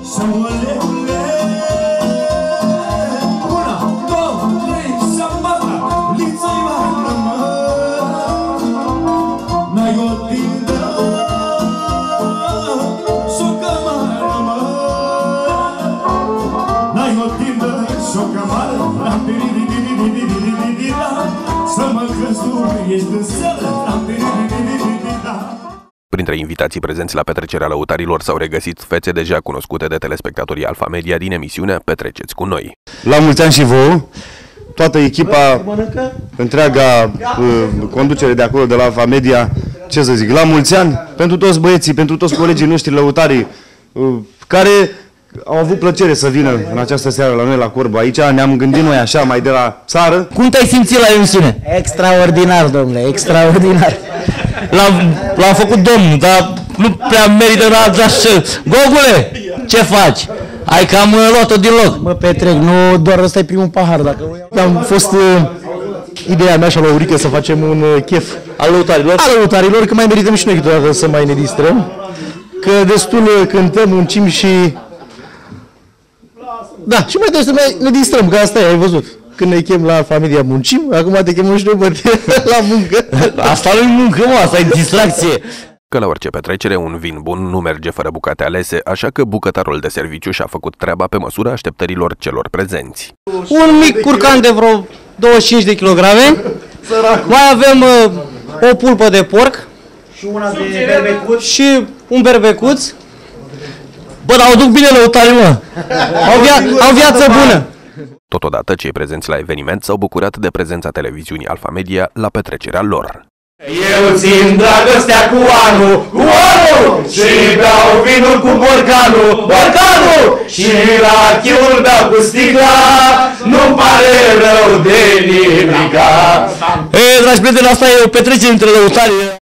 să mă leule. Una, două, trei, să mbata, liță-i vară, mă. N-ai o tindă, s-o cămară, mă. N-ai o tindă, s-o cămară, să mă căsătoriești în seară. Printre invitații prezenți la petrecerea lăutarilor s-au regăsit fețe deja cunoscute de telespectatorii Alfa Media din emisiunea Petreceți cu noi. La mulți ani și vouă, toată echipa, întreaga conducere de acolo, de la Alfa Media, ce să zic, la mulți ani, pentru toți băieții, pentru toți colegii noștri lăutarii, care au avut plăcere să vină în această seară la noi la Corba. Aici ne-am gândit noi așa, mai de la țară. Cum te-ai simțit la emisiune? Extraordinar, domnule, extraordinar. L-am făcut domnul, dar nu prea merită la așa. Gogule, ce faci? Ai cam luat-o din loc. Mă petrec, nu doar ăsta e primul pahar. Dacă am fost ideea mea și a lui Aurică să facem un chef Al lăutarilor? al lăutarilor, că mai merităm și noi câteodată să mai ne distrăm. Că destul cântăm, muncim și... Da, și mai trebuie să ne distrăm, că asta e, ai văzut. Când ne chem la Alfa Media muncim, acum te chemăm și noi la muncă. Asta nu-i muncă, mă, asta e distracție. Că la orice petrecere un vin bun nu merge fără bucate alese, așa că bucătarul de serviciu și-a făcut treaba pe măsura așteptărilor celor prezenți. Un mic curcan de vreo 25 de kilograme. Mai avem o pulpă de porc. Și una de berbecuț. Și un berbecuț. Bă, dar o duc bine lăutarii, mă. Au viață bună. Totodată, cei prezenți la eveniment s-au bucurat de prezența televiziunii Alfa Media la petrecerea lor. Eu țin dragostea cu anul și beau vinul cu borcanul și rachiul beau cu sticla, nu-mi pare rău de nimica. Dragi prieteni, asta e o petrecere între lăutari.